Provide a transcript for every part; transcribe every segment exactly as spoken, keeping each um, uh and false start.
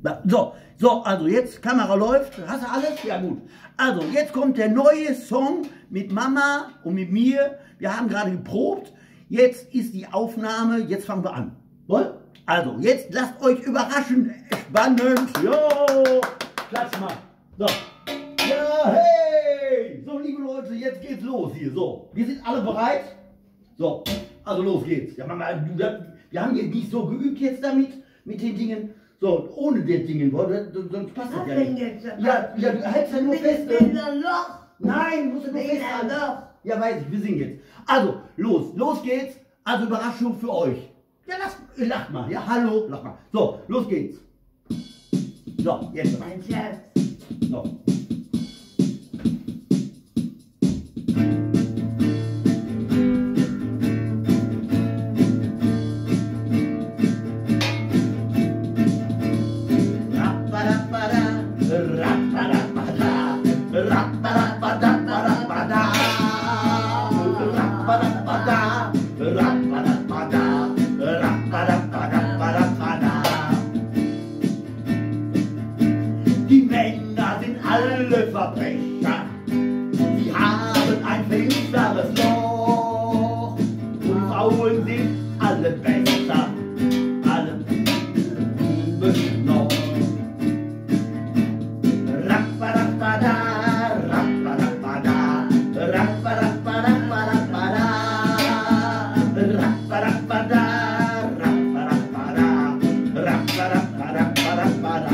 So, so, also jetzt Kamera läuft. Hast du alles? Ja gut. Also jetzt kommt der neue Song mit Mama und mit mir. Wir haben gerade geprobt. Jetzt ist die Aufnahme. Jetzt fangen wir an. Woll? Also jetzt lasst euch überraschen. Spannend. Jo, klatsch mal. So. Ja, hey. So, liebe Leute, jetzt geht's los hier. So, wir sind alle bereit. So, also los geht's. Ja, Mama, du, wir haben hier nicht so geübt jetzt damit, mit den Dingen. So, ohne den Dingen, sonst passt das ja nicht. Ja, ja, du hältst ja nur fest. Nein, du musst ja nur festhalten. Ja, weiß ich, wir singen jetzt. Also, los, los geht's. Also Überraschung für euch. Ja, lass, lacht mal. Ja, hallo, lach mal. So, los geht's. So, jetzt. Mein Schatz. So. Die Männer sind alle Verbrecher, sie haben ein finsteres Loch und die Frauen sind alle besser, alle lieben noch. Rappadappada, rappadappada, rappadappada, rappadappada, rappadappada, rappadappada, rappadappada, rappadappada.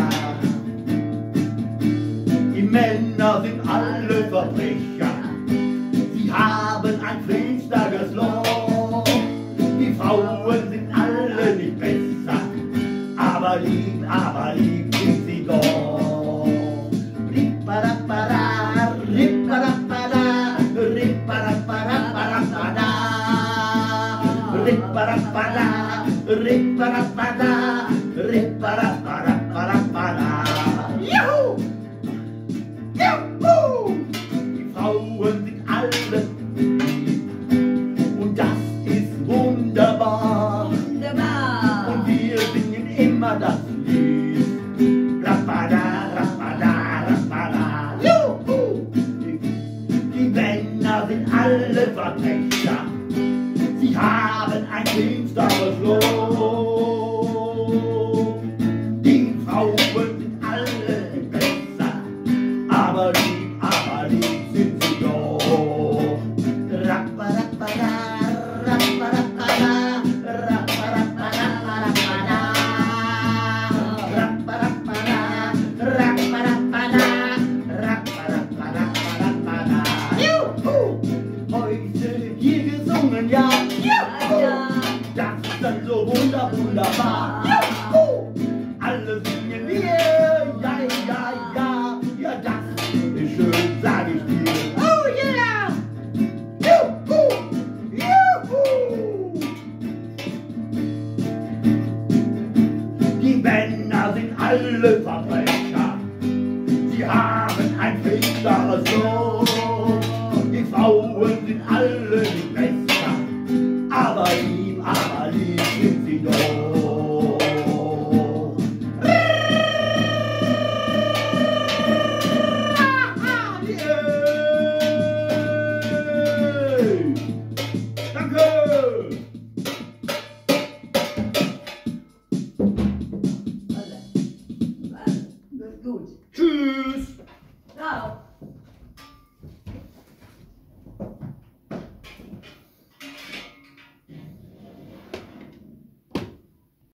Die Männer sind alle Verbrecher, sie haben ein finsteres Loch. Die Frauen sind alle nicht besser, aber lieb, aber lieb sind sie doch. Rippadappada, rippadappada, rippadappada, rippadappada, rippadappada, rippadappada. Juhu! Juhu! Die Frauen sind alle lieb und das ist wunderbar. Wunderbar. Und wir singen immer das Lied. Rappada, rappada, rappada. Juhu! Die, die Männer sind alle Verbrecher, sie haben ein finsteres Loch. Die Frauen sind alle besser, aber lieb, aber lieb sind sie doch. Rappadappada, rappadappada, rappadappada, rappadappada. Rappadappada, rappadappada, rappadappada, rappadappada. Juhu! Heute hier gesungen, ja. Juhu! Das ist dann so wunder, wunderbar. Juhu! Alle singen wir, ja, ja, ja. Ja, das ist schön, sag ich dir. Oh yeah! Juhu! Juhu! Die Männer sind alle Verbrecher, sie haben ein finsteres Loch. Die Frauen sind alle nicht besser, aber lieb, aber lieb sind sie doch. Danke! Gut. Tschüss! Ciao.